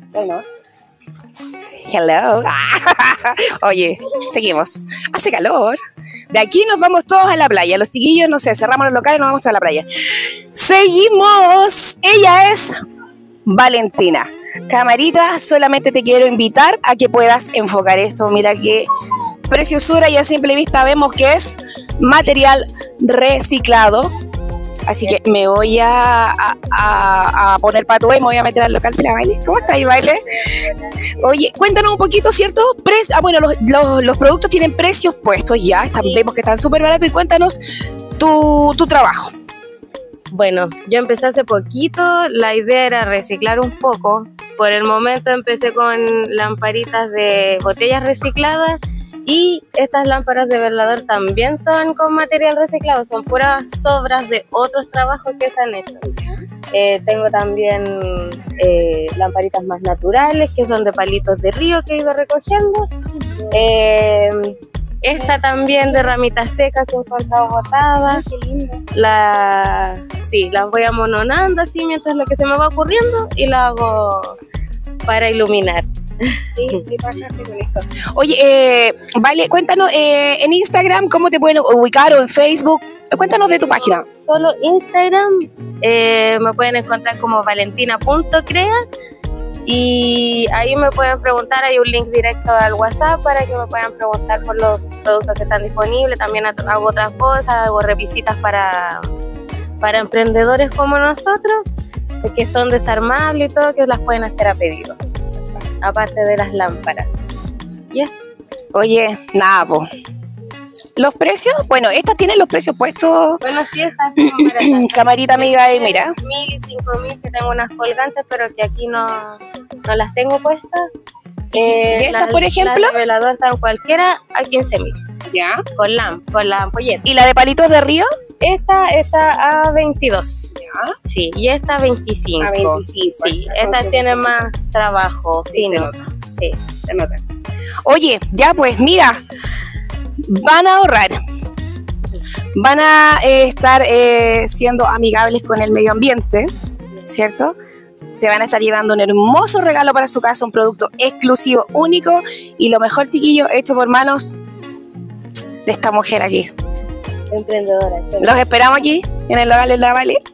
Tráenos. Hello. Oye, seguimos. Hace calor. De aquí nos vamos todos a la playa. Los chiquillos, no sé, cerramos los locales y nos vamos todos a la playa. Seguimos. Ella es Valentina. Camarita, solamente te quiero invitar a que puedas enfocar esto. Mira qué preciosura, y a simple vista vemos que es material reciclado. Así que me voy a poner pato y me voy a meter al local de la Baile. ¿Cómo está ahí, Baile? Oye, cuéntanos un poquito, ¿cierto? Bueno, los productos tienen precios puestos ya. Vemos que están súper baratos. Y cuéntanos tu trabajo. Bueno, yo empecé hace poquito. La idea era reciclar un poco. Por el momento empecé con lamparitas de botellas recicladas. Y estas lámparas de velador también son con material reciclado, son puras sobras de otros trabajos que se han hecho. Tengo también lamparitas más naturales, que son de palitos de río que he ido recogiendo. Esta también de ramitas secas que he encontrado botadas. Sí, las voy amononando así mientras lo que se me va ocurriendo y la hago para iluminar. Sí, pasaste con esto. Oye, Vale, cuéntanos en Instagram cómo te pueden ubicar, o en Facebook. Cuéntanos de tu página. Solo Instagram, me pueden encontrar como valentina.crea y ahí me pueden preguntar. Hay un link directo al WhatsApp para que me puedan preguntar por los productos que están disponibles. También hago otras cosas, hago revisitas para emprendedores como nosotros, que son desarmables y todo, que las pueden hacer a pedido. Aparte de las lámparas. Yes. Oye, nada, po. ¿Los precios? Bueno, estas tienen los precios puestos. Bueno, sí, estas son baratas. Camarita amiga, y mira. 1.000 y 5.000, que tengo unas colgantes, pero que aquí no las tengo puestas. ¿Y estas, por ejemplo? Las de velador están cualquiera a 15.000. ¿Ya? Con la ampolleta. ¿Y la de palitos de río? Esta está a 22. ¿Ya? Sí, y esta a 25. A 25. Sí, estas tienen más trabajo. Sí, sí, se no. nota. Sí. Se nota. Oye, ya pues, mira, van a ahorrar. Van a estar siendo amigables con el medio ambiente, ¿cierto? Se van a estar llevando un hermoso regalo para su casa, un producto exclusivo, único, y lo mejor, chiquillo, hecho por manos de esta mujer aquí. Emprendedora. Los esperamos aquí, en el local de la Vale.